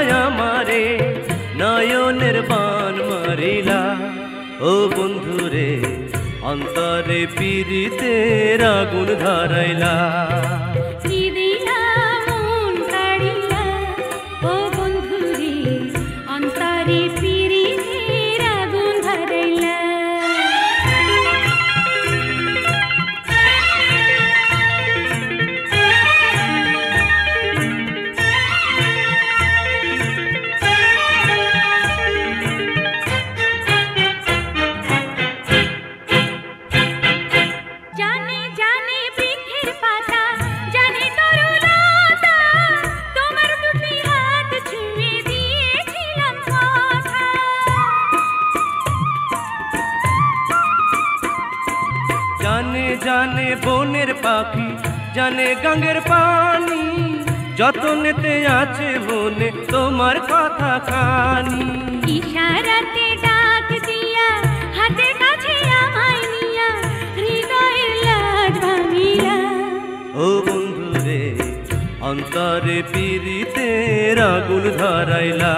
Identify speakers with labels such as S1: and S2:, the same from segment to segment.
S1: আমারে নয়নের বান মারিলা ও বন্ধুরে অন্তরে পীড়িতের আগুন ধরাইলা জানে জানে বনের পাখি জানে গঙ্গের পানি যতনেতে আছে মনে তোমার কথা খানি
S2: ইশারাতে ডাক দিয়া হাতের কাছে আমায় নিয়া হৃদয়ের লাজ ভাঙিলা
S1: ও বন্ধুরে অন্তরে পীড়িতের আগুন ধরাইলা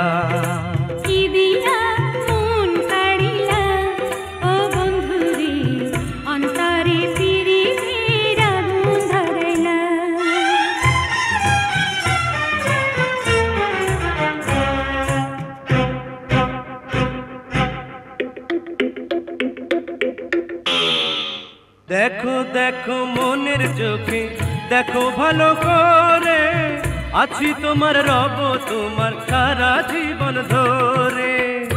S1: দেখো দেখো মনের চোখে দেখো ভালো করে আছি তোমার রব তোমার সারা জীবন ধরে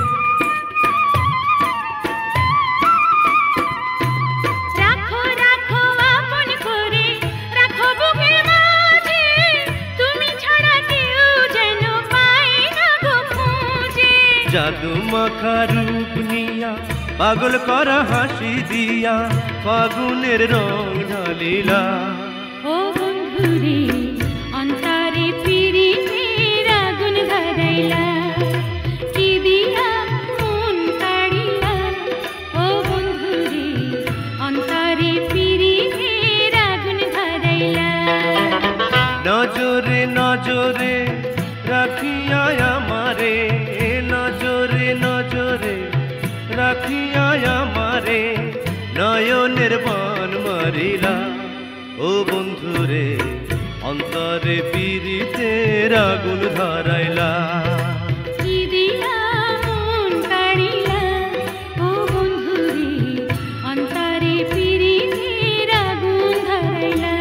S2: রাখো রাখো আপন করে রাখো বুকের মাঝে তুমি ছাড়া কেউ যেন পায় না গো খুঁজে
S1: জাদু মাখা রূপ নিয়া পাগল করা হাসি দিয়া ফাগুনের রং ঢালিলা
S2: ও বন্ধুরে অন্তরে পীড়িতের আগুন ধরাইলা কি দিয়া মন কাড়িলা ও বন্ধুরে অন্তরে পীড়িতের আগুন ধরাইলা
S1: নজরে নজরে রাখিয়া আমারে নজরে নজরে রাখিয়া আমারে নয়নের বান মারিলা ও বন্ধুরে অন্তরে পীড়িতের আগুন ধরাইলা
S2: কি দিয়া মন কাড়িলা ও বন্ধুরে অন্তরে পীড়িতের আগুন ধরাইলা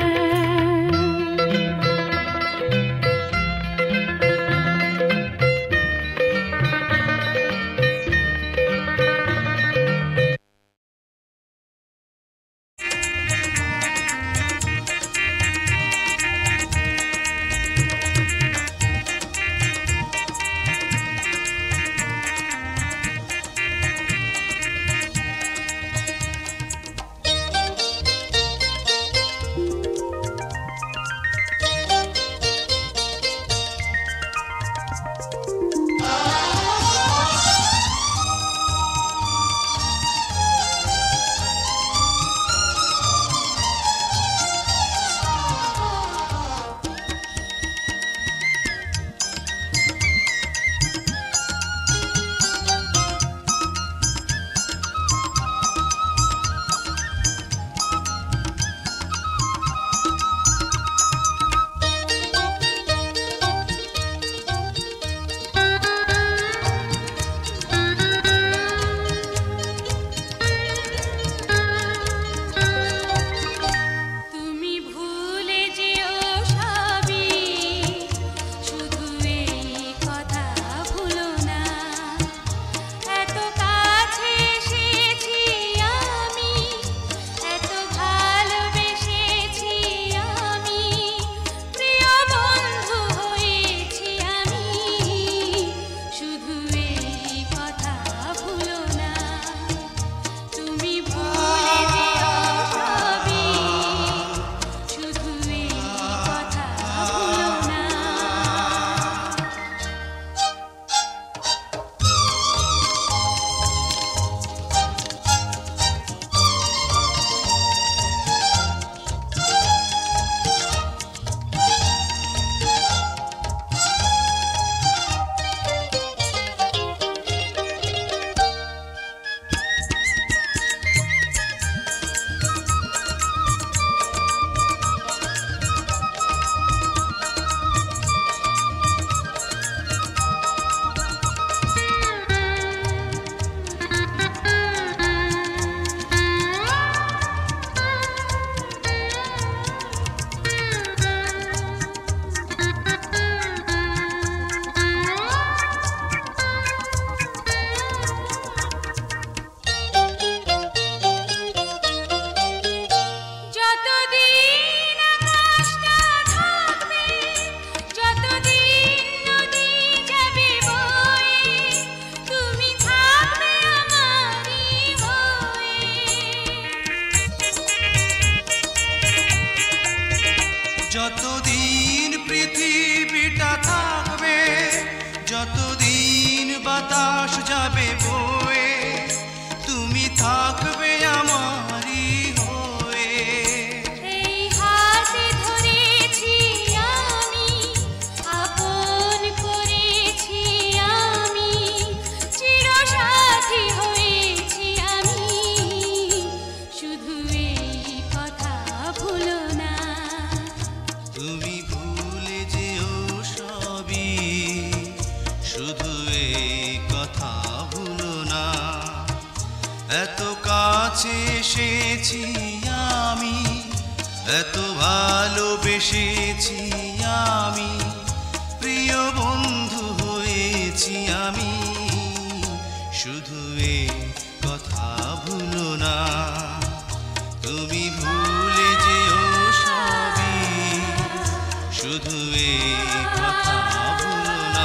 S3: বাতাস যাবে বয়ে, তুমি থাকবে আমারই হয়ে।
S2: এই হাতে ধরেছি আমি, আপন করেছি আমি, চিরসাথী হয়েছি আমি, শুধু এই কথা ভুলো না।
S3: তুমি ভুলে যেও সবই, শুধু এই কথা ভুলো না। এত কাছে এসেছি আমি, এত ভালোবেসেছি আমি, প্রিয় বন্ধু হয়েছি আমি, শুধু এই কথা ভুলো না। তুমি ভুলে যেও সবই, শুধু এই কথা ভুলো না।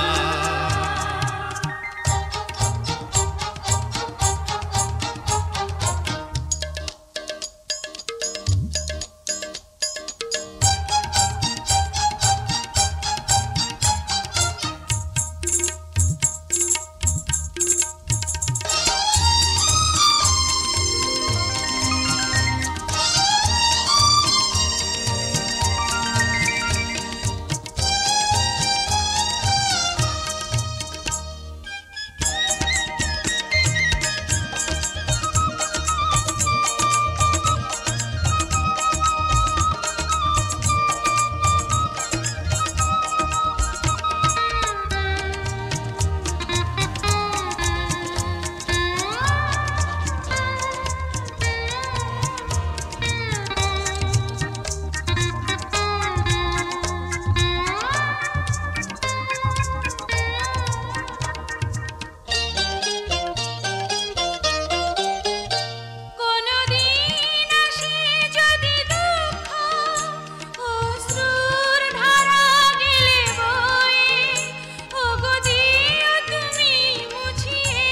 S2: কোনদিন আসে যদি দুঃখ, অশ্রুর ধারা গেলে বয়ে, ওগো দিও তুমি মুছিয়ে।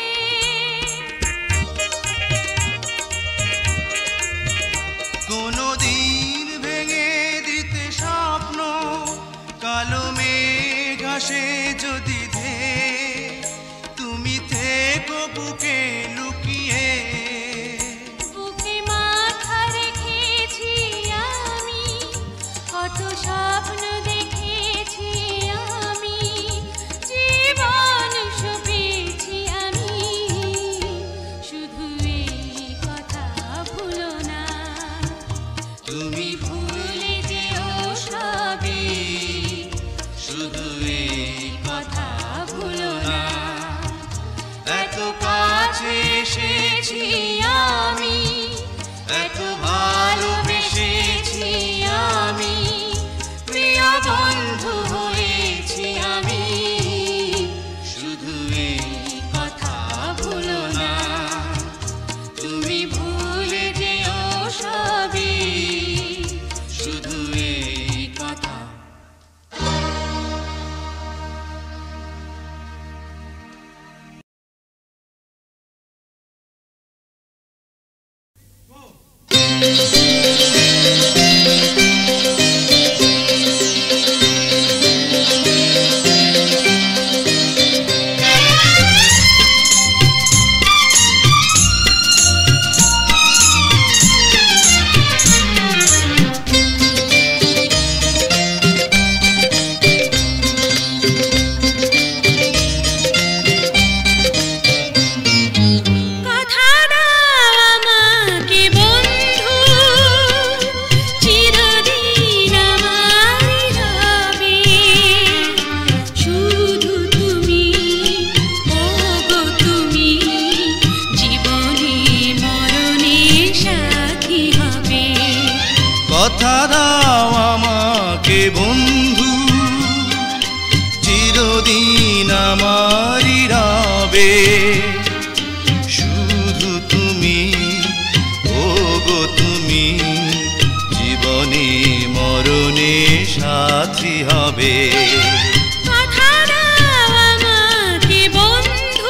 S3: কোনদিন ভেঙে দিতে স্বপ্ন, কালো মেঘ আসে যদি ধেয়ে, তুমি থেকো বুকে লুকিয়ে।
S2: বুকে মাথা রেখেছি আমি, কত স্বপ্ন দেখেছি আমি, জীবন সপেছি আমি, শুধু এই কথা ভুলো না।
S3: তুমি
S2: ভুলে যেও সবই,
S3: শুধু এই
S2: কথা ভুলো না।
S3: এত কাছে এসেছি আমি, এত ভালোবেসেছি আমি, প্রিয় বন্ধু হয়েছি আমি, শুধু এই কথা ভুলো না। তুমি ভুলে যেও সবই, শুধু এই কথা।
S2: কথা দাও আমাকে বন্ধু, চিরদিন আমারই রবে, শুধু তুমি, ওগো তুমি, জীবনে মরণে সাথী হবে।
S3: কথা দাও আমাকে বন্ধু, চিরদিন আমারই রবে, শুধু তুমি, ওগো তুমি, জীবনে মরণে সাথী হবে।
S2: কথা দাও আমাকে বন্ধু।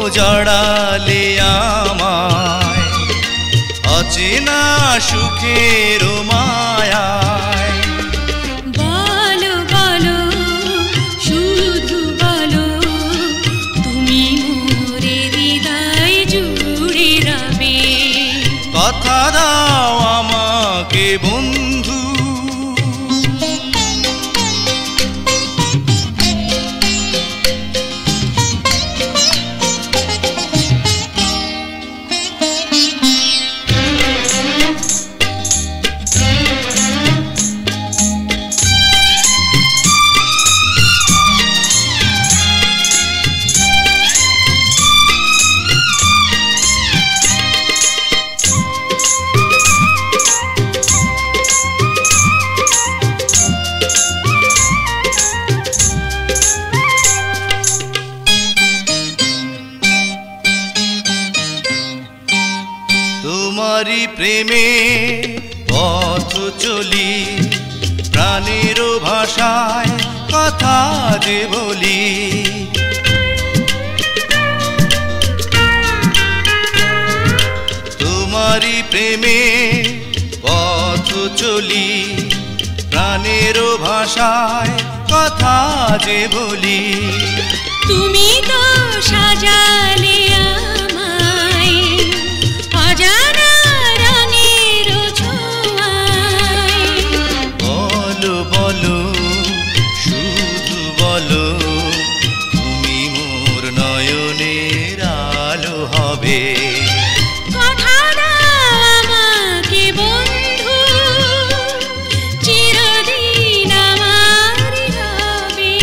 S3: জড়ালে আমায় অচেনা সুখের মায়ায়।
S2: বলো বলো শুধু বলো তুমি মোরে হৃদয় জুড়ে রবে।
S3: কথা দাও আমাকে বন্ধু, তোমারি প্রেমে পথ চলি প্রাণের ভাষায় কথা যে বলি। তোমারি প্রেমে পথ চলি প্রাণের ভাষায় কথা যে বলি।
S2: তুমি তো সাজালে আমায় অজানা রঙের ছোঁয়ায়।
S3: বলো বলো শুধু বলো তুমি মোর নয়নের আলো হবে।
S2: কথা দাও আমাকে বন্ধু চিরদিন আমার রবে।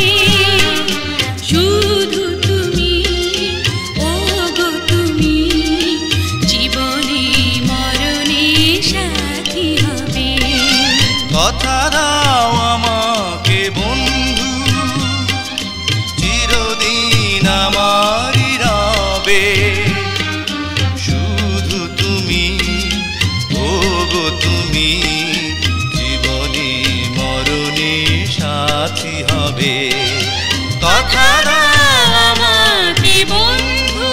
S2: শুধু তুমি ওগো তুমি জীবনে মরণে সাথী হবে।
S3: কথা দাও আমাকে বন্ধু চিরদিন আমারই রবে। শুধু তুমি ওগো তুমি জীবনে মরণে সাথী হবে। কথা দাও
S2: আমাকে বন্ধু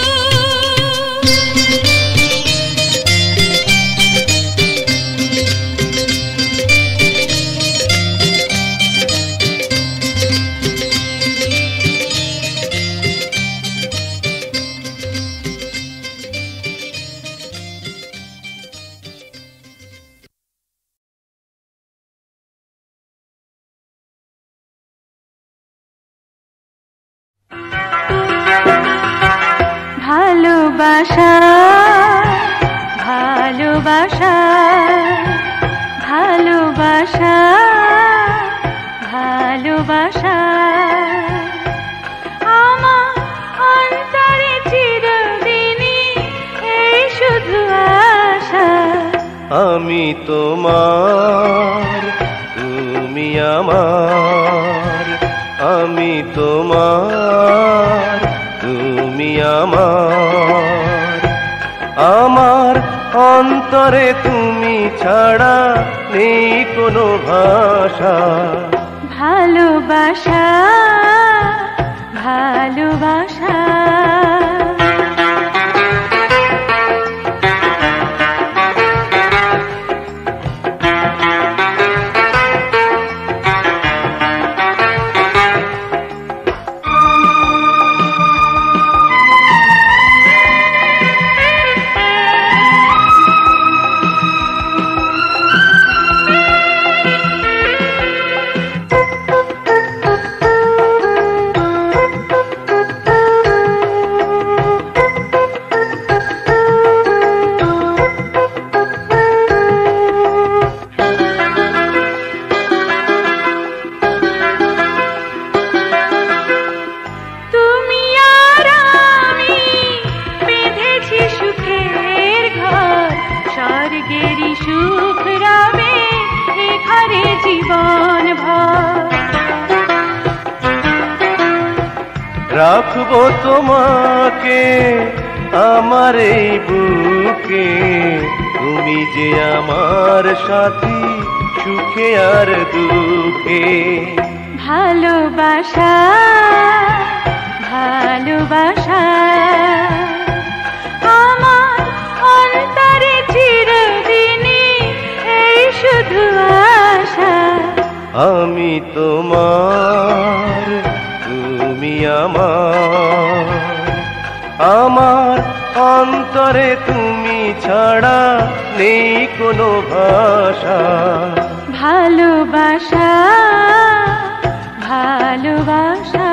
S2: ভালোবাসা ভালোবাসা ভালোবাসা ভালোবাসা আমার অন্তরে চিরদিনই এই শুধু আশা।
S1: আমি তোমার তুমি আমার, আমি তোমার তুমি আমার। আমার অন্তরে তুমি ছাড়া নেই কোনো ভাষা।
S2: ভালোবাসা ভালোবাসা
S1: রাখবো তোমাকে আমার এই বুকে, তুমি যে আমার সাথী সুখে আর দুঃখে।
S2: ভালোবাসা ভালোবাসা
S1: আমি তোমার, তুমি আমার। আমার অন্তরে তুমি ছাড়া নেই কোনো ভাষা।
S2: ভালোবাসা, ভালোবাসা।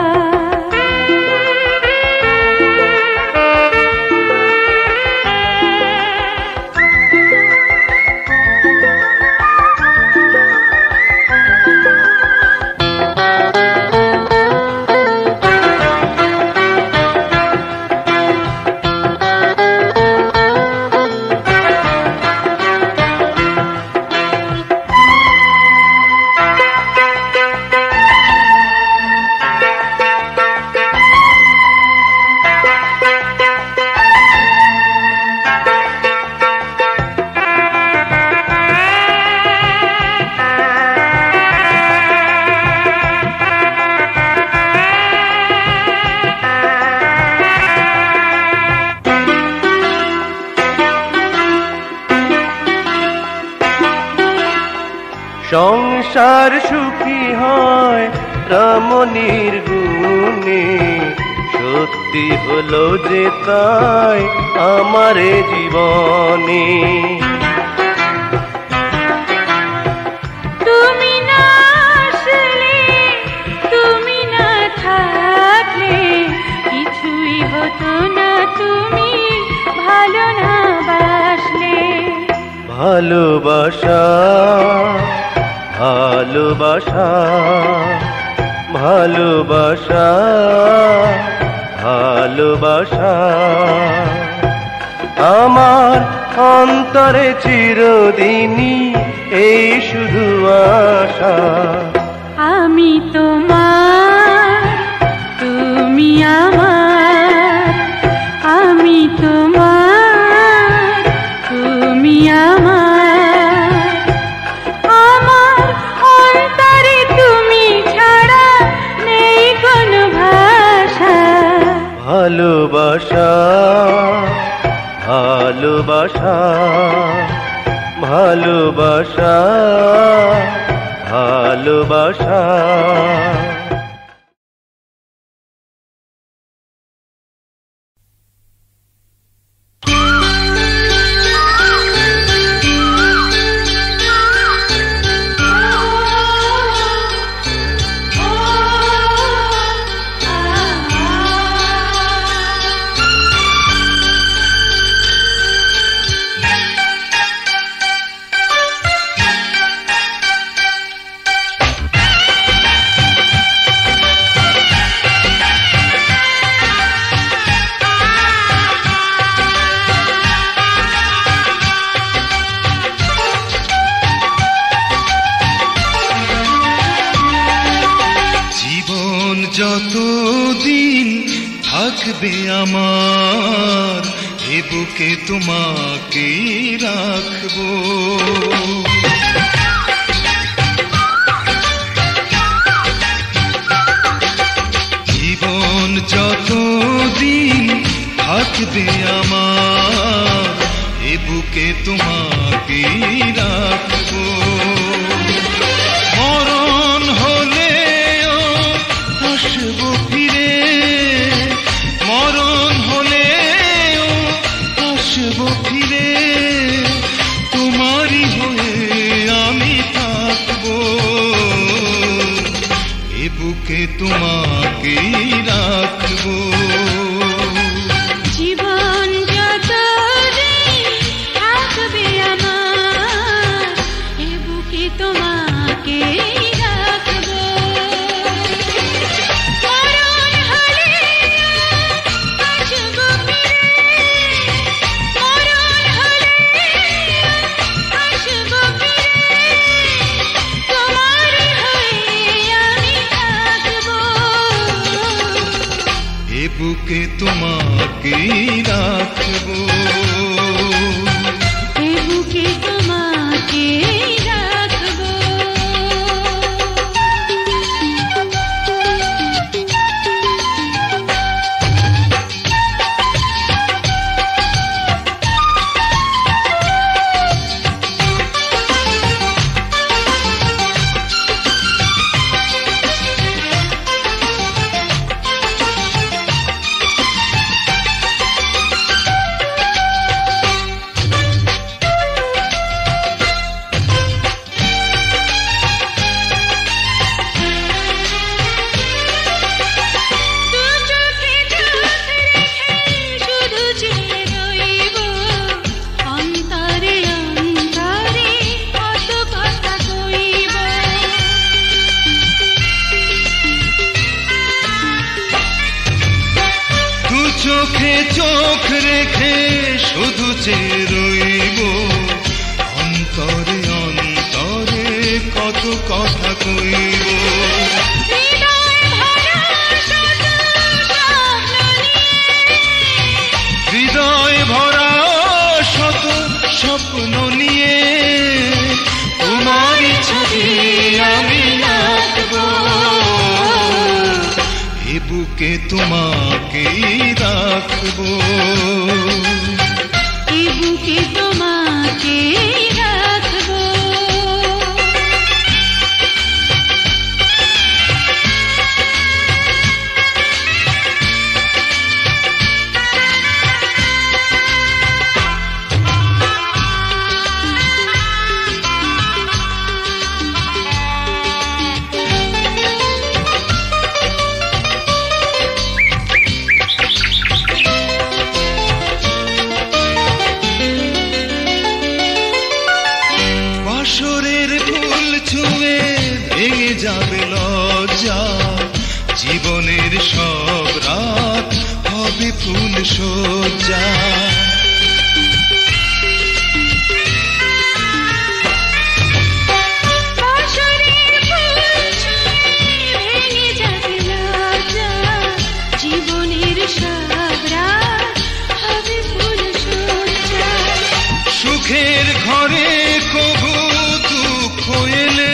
S1: সংসার সুখী হয় রমণীর গুণে, সত্যি হলো যে তাই আমার জীবনে।
S2: তুমি না আসলে, তুমি না থাকলে কিছুই হতো না, তুমি ভালো না বাসলে।
S1: ভালোবাসা, ভালোবাসা, ভালোবাসা, ভালোবাসা। আমার অন্তরে চিরদিনই এই শুধু আশা।
S2: আমি তোমার, তুমি আমার। আমি তোমার, তুমি আমার। আমার অন্তরে তুমি ছাড়া নেই কোনো ভাষা।
S1: ভালোবাসা, ভালোবাসা, ভালোবাসা, ভালোবাসা।
S3: যতদিন থাকবে আমার এ বুকে তোমাকে রাখবো। জীবন যতদিন থাকবে আমার এ বুকে তোমাকে রাখবো। মরণ হলেও আসবো ফিরে, মরণ হলেও আসবো ফিরে, তোমারই হয়ে আমি থাকবো। এ বুকে তোমাকে রাখবো।
S2: জীবন যতদিন থাকবে আমার এ বুকে তোমাকে রাখবো। মরণ হলে আসবো ফিরে, মরণ হলে আসবো ফিরে, তোমারই হয়ে আমি থাকবো।
S3: এ বুকে তোমাকে রাখবো।
S2: এ বুকে তোমাকে রাখবো।
S3: চোখে চোখ রেখে শুধু চেয়ে রইব অন্তরে অন্তরে কত কথা কইব হৃদয় ভরা শত স্বপ্ন নিয়ে তোমারই ছবি আমি আঁকবো এ বুকে তোমাকেই রাখবো
S2: এ বুকে তোমাকে রাখবো
S3: বাসরের ফুল ছুঁয়ে ভেঙে যাবে লজ্জা জীবনের সব রাত হবে ফুল সজ্জা
S2: বাঁশরের ফুল ছুঁয়ে ভেঙে যাবে লজ্জা জীবনের সব রাত হবে ফুল সজ্জা
S3: সুখের ঘরে কবু দুঃখ এলে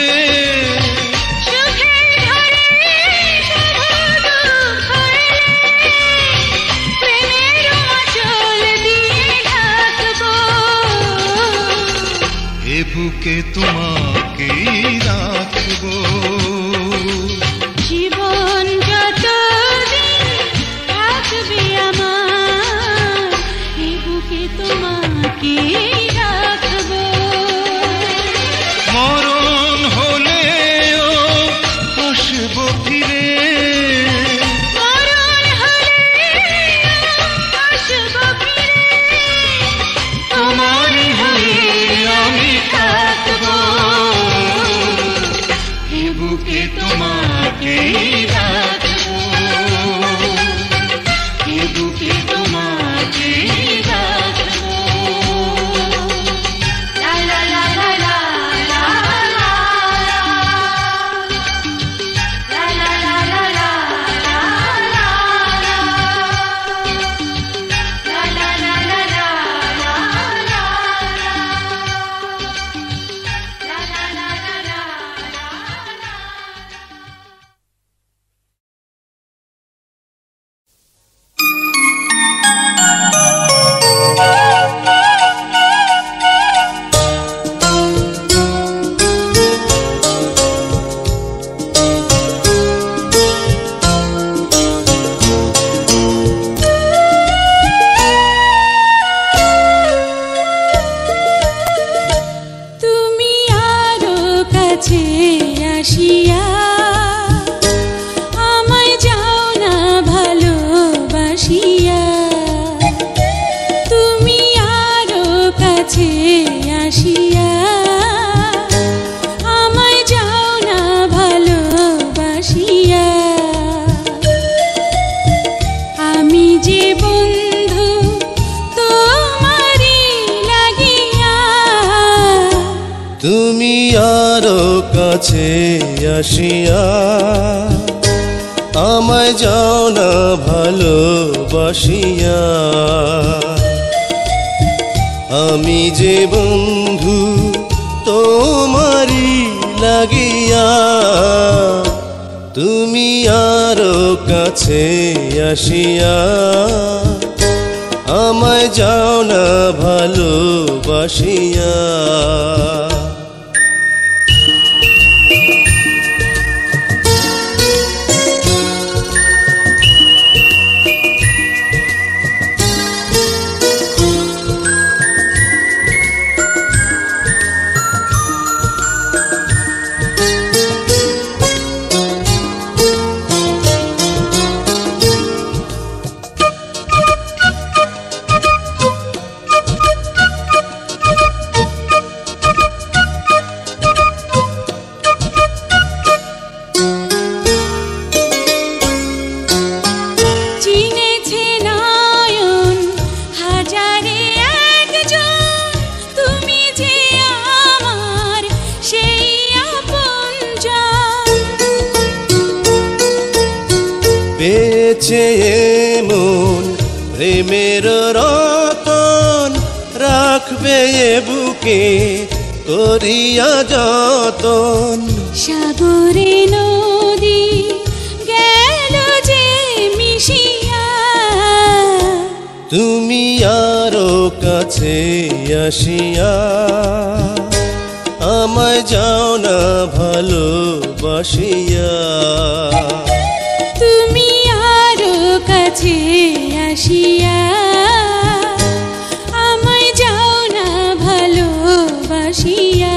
S2: সুখের ঘরে শুধু দুঃখ এলে প্রেমের আঁচল দিয়ে ঢাকবো
S3: এ বুকে তোমাকেই রাখবো
S2: জীবন যতদিন থাকবে আমার এ বুকে তোমাকে রাখবো
S3: মরণ হলেও আসবো ফিরে
S2: মরণ হলে আসবো ফিরে
S3: তোমারই হয়ে আমি থাকবো এ বুকে তোমাকেই রাখবো এ বুকে তোমাকেই রাখবো
S2: লা লা লা লা লা লা লা লা লা লা লা লা তুমি আরো কাছে আসিয়া আমায় যাও না ভালোবাসিয়া তুমি আরো কাছে আসিয়া আমায় যাও না ভালোবাসিয়া আমি যে বন্ধু তোমারই লাগিয়া
S1: তুমি আরো কাছে আসিয়া আমায় যাও না ভালোবাসিয়া আমি যে বন্ধু তোমারই লাগিয়া তুমি আরো কাছে আসিয়া আমায় যাও না ভালোবাসিয়া দিয়েছে মন প্রেমের রতন, রাখবে এ বুকে করিয়া যতন।
S2: সাগরে নদী গেল যে মিশিয়া,
S1: তুমি আরো কাছে আসিয়া আমায় যাও না ভালোবাসিয়া।
S2: তুমি আরো কাছে আসিয়া আমায় যাও না ভালোবাসিয়া।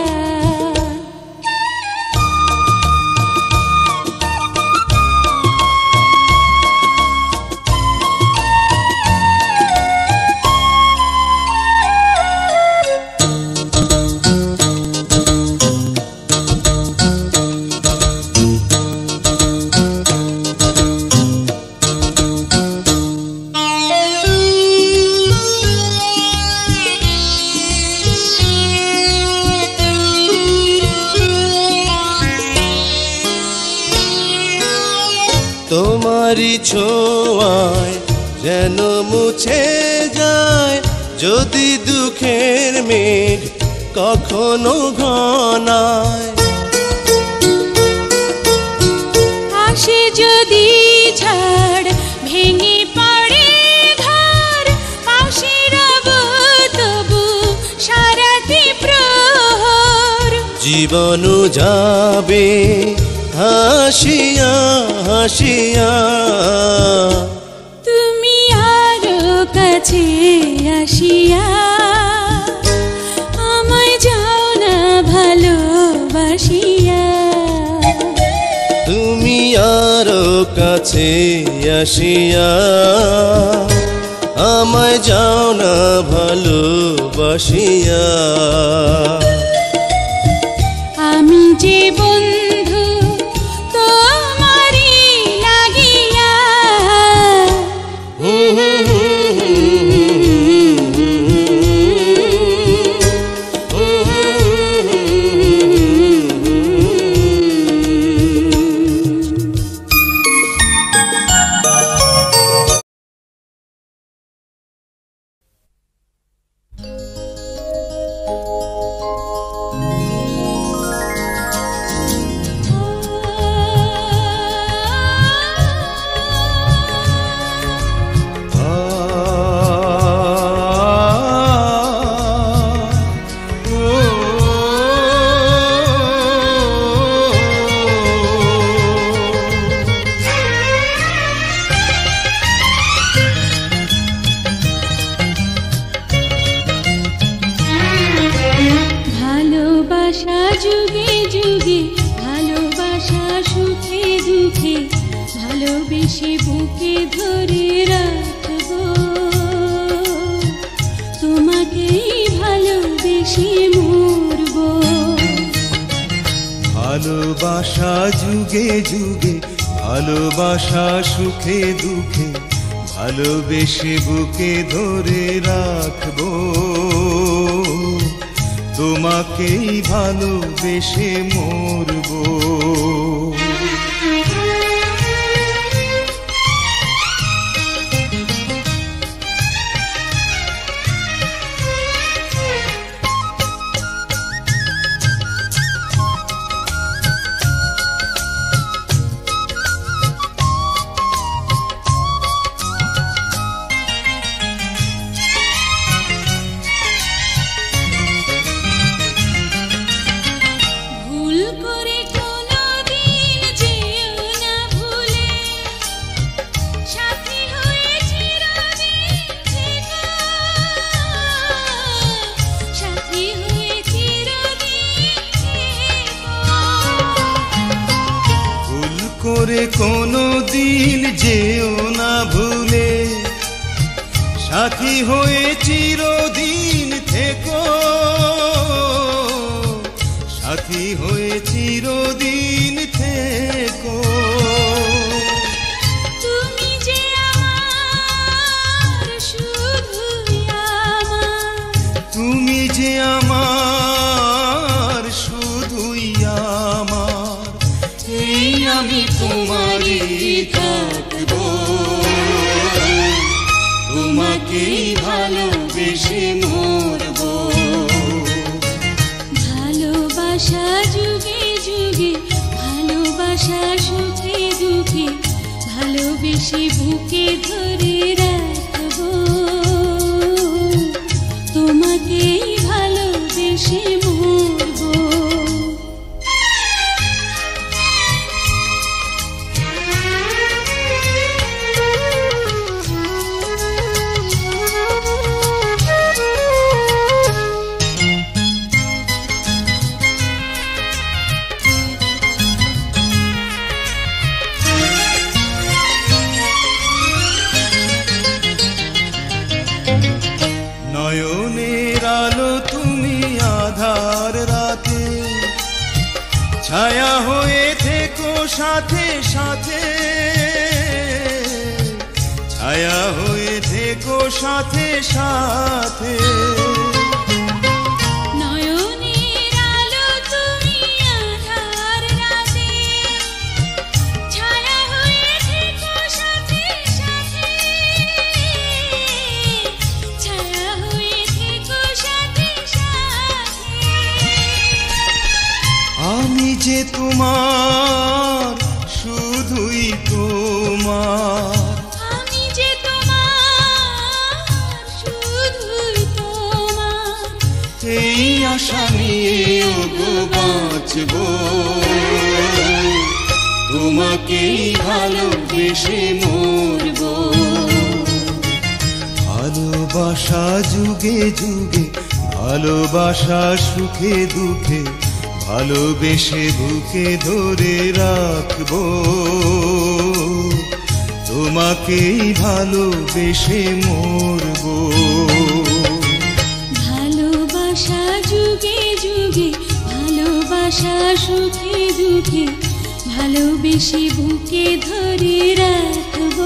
S1: তোমারি ছোঁয়ায় যেন মুছে যায় যদি দুঃখের মেঘ কখনো ঘনায়।
S2: আসে যদি ঝড় ভেঙে পড়ে ঘর, পাশে রব তবু সারাটি প্রহর।
S1: জীবন যাবে হাসিয়া হাসিয়া,
S2: তুমি আরো কাছে আসিয়া আমায় যাও না ভালোবাসিয়া।
S1: তুমি আরো কাছে আসিয়া আমায় যাও না ভালোবাসিয়া।
S2: আমি যে বন্ধু তোমারি লাগিয়া, ভালোবাসা যুগে যুগে, ভালোবাসা সুখে দুঃখে, ভালোবেসে বুকে ধরে রাখবো, তোমাকেই ভালোবেসে মরবো।
S4: ভালোবাসা যুগে যুগে, ভালোবাসা সুখে দুঃখে, ভালোবেসে বুকে ধরে রাখবো, তোমাকেই ভালোবেসে মরবো। করে কোনো দিন যেও না ভুলে, সাথী হয়ে চিরদিন থেকো, সাথী হয়ে চিরদিন থেকো।
S2: তুমি যে আমার শুধুই আমার,
S4: তুমি যে আমার শুধুই আমার, এই আমি তোমারই থাকবো।
S2: ভালোবাসা সুখে দুঃখে ভালোবেসে বুকে ধরে রাখবো তোমাকেই ভালোবেসে মরবো
S4: নয়নের আলো তুমি আধার রাতে ছায়া হয়ে থেকো সাথে সাথে ছায়া হয়ে থেকো সাথে সাথে
S2: নয়নের আলো তুমি আধার রাতে ছায়া হয়ে থেকো সাথে সাথে ছায়া হয়ে থেকো সাথে সাথে
S4: আমি যে তোমার শুধুই তোমার
S2: আমি যে তোমার শুধুই তোমার
S4: এই আশা নিয়ে ওগো বাঁচবো তোমাকেই ভালোবেসে মরবো ভালোবাসা যুগে যুগে ভালোবাসা সুখে দুঃখে ভালোবেসে বুকে ধরে রাখবো তোমাকেই ভালোবেসে মরবো
S2: ভালোবাসা যুগে যুগে ভালোবাসা সুখে দুঃখে ভালোবেসে বুকে ধরে রাখবো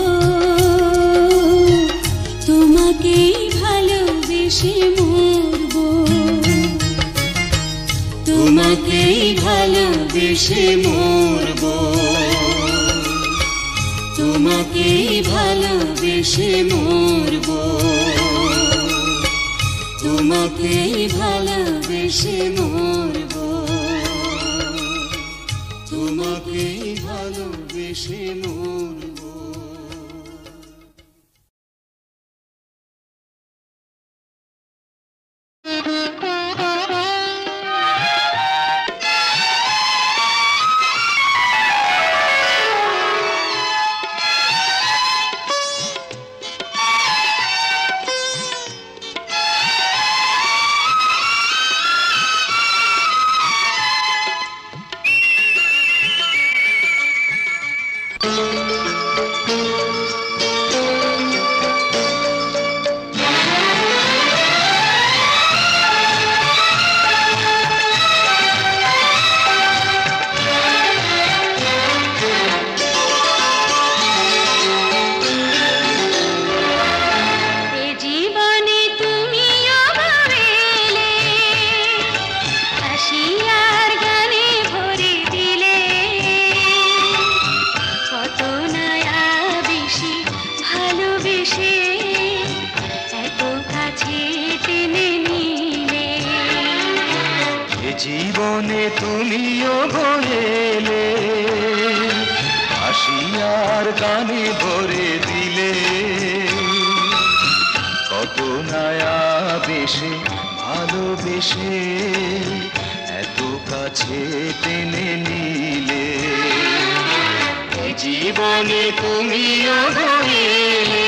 S2: তোমাকেই ভালোবেসে মরবো তোমাকেই ভালোবেসে মরবো তোমাকেই ভালোবেসে মরবো তোমাকেই ভালোবেসে মরবো তোমাকেই ভালোবেসে মরবো
S3: জীবনে তুমিও বলেলে হাসিয়ার গানে ভরে দিলে কত নয়া বেশে ভালোবেসে এত কাছে টেনে নিলে জীবনে তুমিও বলেলে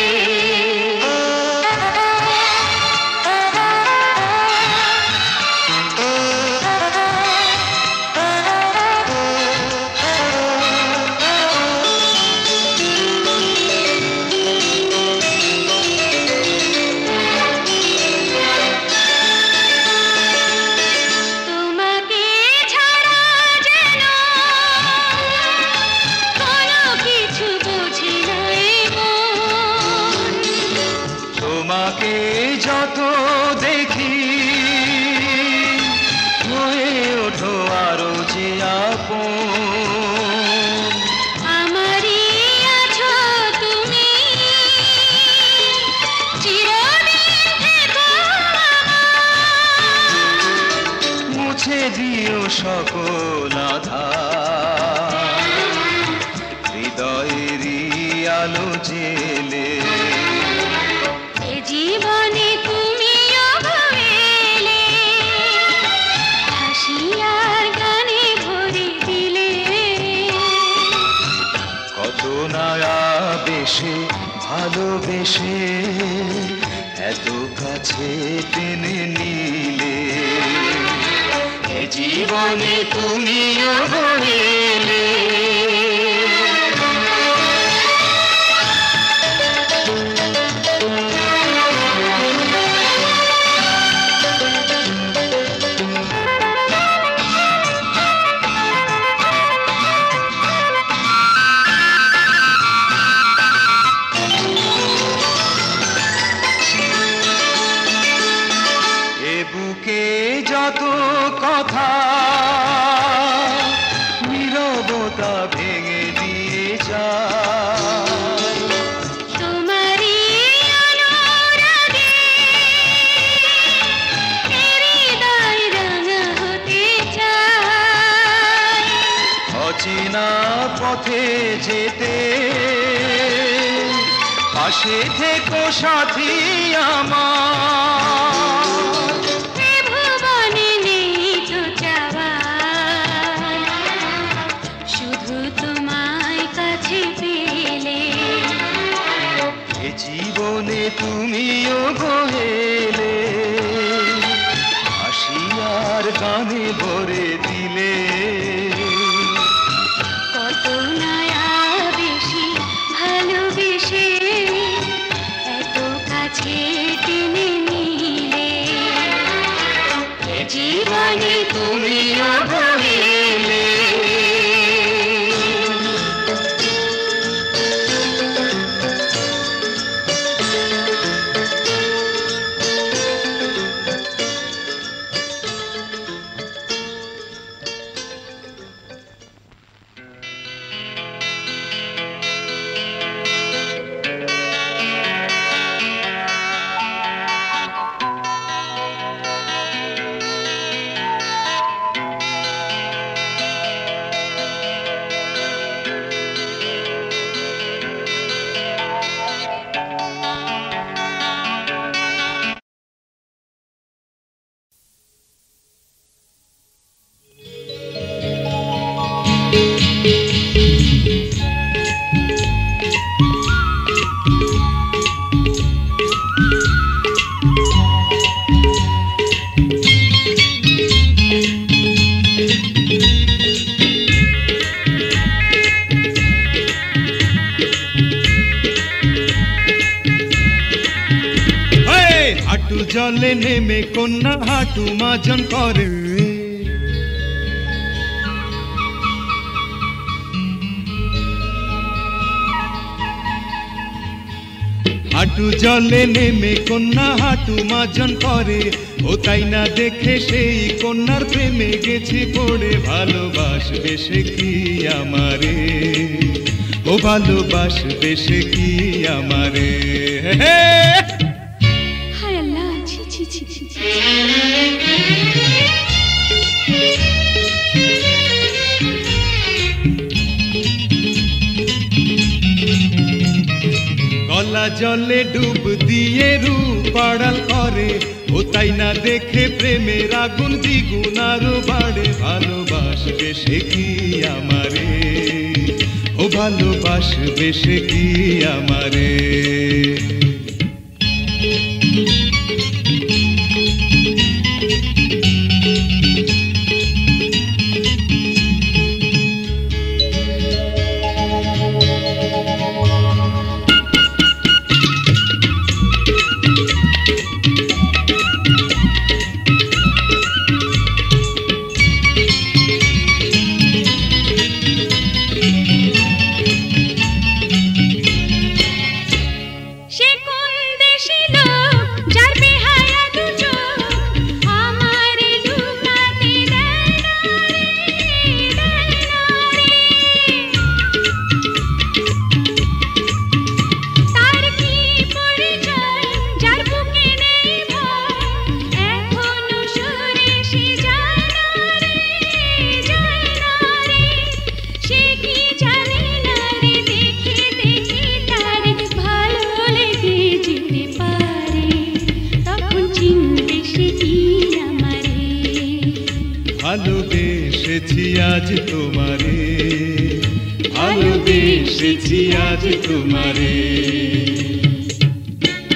S3: যত দেখি হয়ে ওঠো আরো যে আপন
S2: আমারই আছো তুমি চিরদিন থেকো
S3: মুছে দিও সকল আধার এত কাছে টেনে নিলে, এ জীবনে তুমিও এলে। যত কথা নীরবতা ভেঙে দিয়ে যায়,
S2: তোমারই অনুরাগে হৃদয় রাঙা হতে চায়।
S3: অচেনা পথে যেতে পাশে থেকো সাথী আমার। জীবনে তুমিও গেলে, হাসি আর গানে ভরে দিলে।
S2: কত নয়া বেশি ভালোবেসে এত কাছে টেনে নিলে,
S3: জীবনে তুমিও গেলে।
S4: জলে নেমে কন্যা হাঁটু মাজন করে, হাঁটু জলে নেমে কন্যা হাঁটু মাজন করে। ও তাই না দেখে সেই কন্যার প্রেমে গেছি পড়ে। ভালোবাসবে সে কি আমারে, ও ভালোবাসবে সে কি আমারে। গলা জলে ডুব দিয়ে রূপ আড়াল করে। ও তাই না দেখে প্রেমের আগুন দ্বিগুণ আরো বাড়ে। ভালোবাসবে সে কি আমারে, ও ভালোবাসবে সে কি আমারে। ভালোবেসেছি আজ তোমারে, ভালোবেসেছি আজ তোমারে।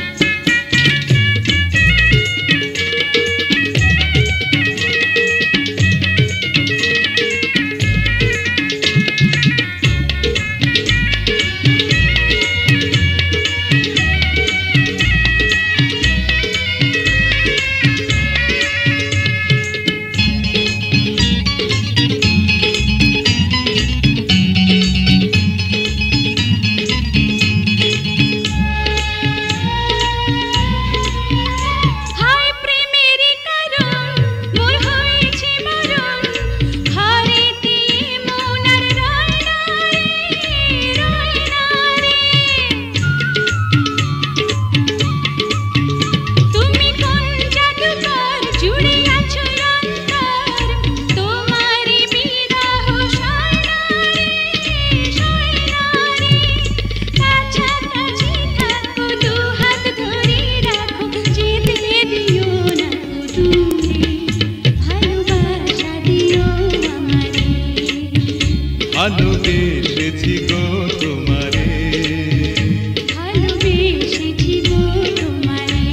S2: ভালোবেসেছি গো তোমারে।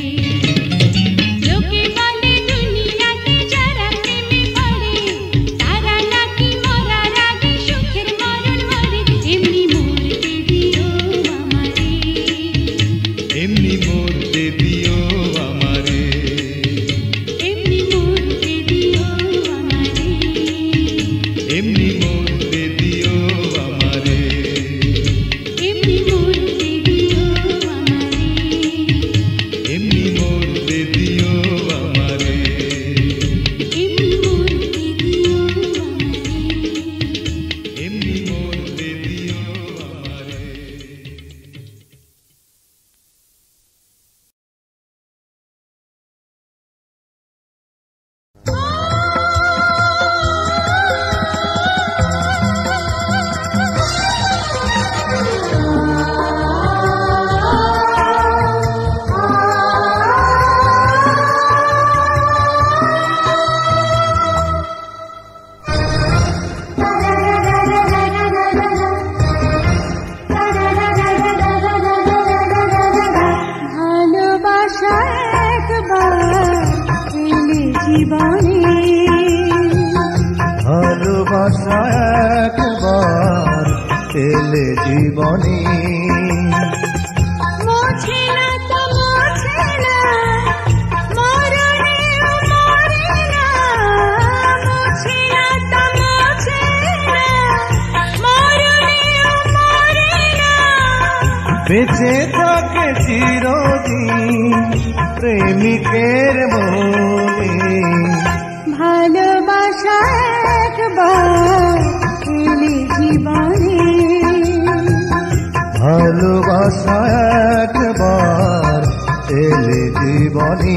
S2: লোকে বলে দুনিয়াতে যারা প্রেমে পড়ে তারা নাকি মরার আগে সুখের মরণ মরে। এমনি মরতে দিও আমারে,
S4: এমনি মরতে দিও আমারে,
S2: এমনি মরতে দিও আমারে,
S4: এমনি মরতে দিও আমারে,
S2: এমনি মরতে দিও আমারে,
S4: এমনি মরতে দিও আমারে।
S2: এমনি মরতে দিও আমারে।
S4: এমনি মরতে দিও আমারে।
S2: ভালোবাসা একবার এলে জীবনে,
S3: ভালোবাসা একবার এলে জীবনে,
S2: মোছে না তো মোছে না, মরণেও মরে না, মোছে না তো মোছে না, মরণেও মরে না।
S3: বেঁচে থাকে চিরদিন প্রেমিকের মনে,
S2: ভালোবাসা একবার এলে জীবনে,
S3: ভালোবাসা একবার এলে জীবনে।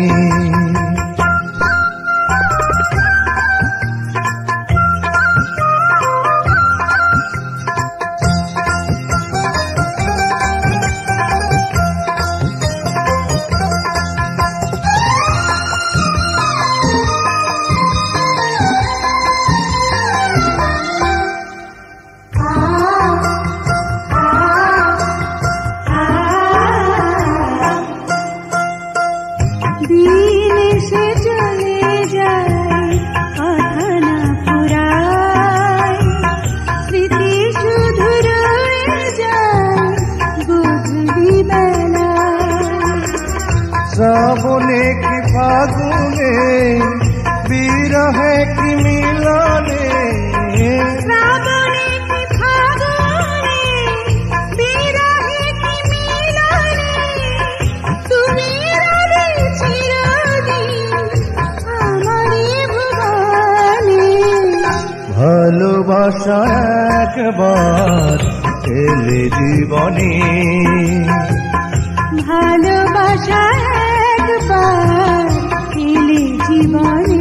S2: দিন এসে চলে যায় কথা না ফুরায়, স্মৃতি শুধু রয়ে যায় গধূলি বেলায়।
S3: শ্রাবণে কি ফাগুনে বিরহে কি মিলনে,
S2: শ্রাবণে কি ফাগুনে বিরহে কি মিলনে, তুমি রবে চিরদিন আমারই ভুবনে।
S3: ভালোবাসা একবার এলে জীবনে,
S2: ভালোবাসা একবার এলে জীবনে।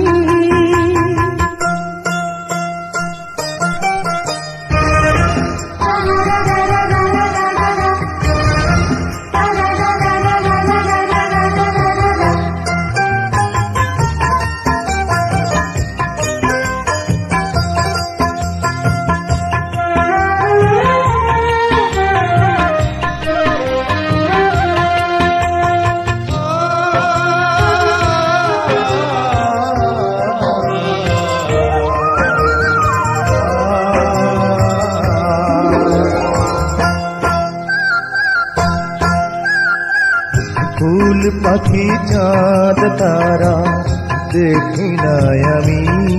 S2: ফুল পাখি চাঁদ তারা দেখি নাই আমি,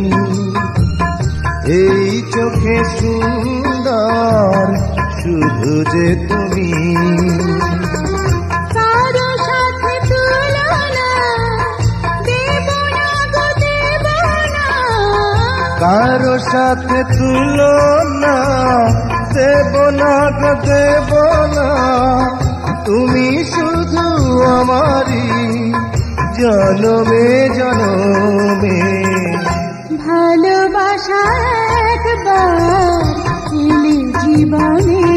S2: এই চোখে সুন্দর শুধু যে তুমি। কারো সাথে তুলনা দেব না গো দেব না,
S3: কারো সাথে তুলনা দেব না গো দেব না, তুমি শুধু আমারি জনমে জনমে।
S2: ভালোবাসা একবার এলে জীবনে,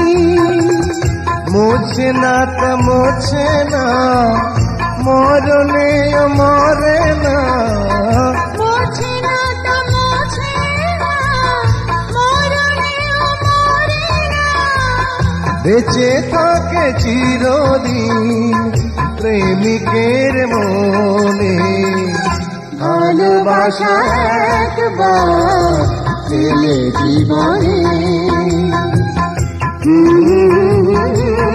S3: মোছে না তা মোছে না, মরণে মরে না,
S2: মোছে না তা মোছে না, মরণেও মরে না।
S3: বেঁচে থাকে চিরদিন প্রেমিকের মনে। ভালোবাসা একবার পেলে জীবনে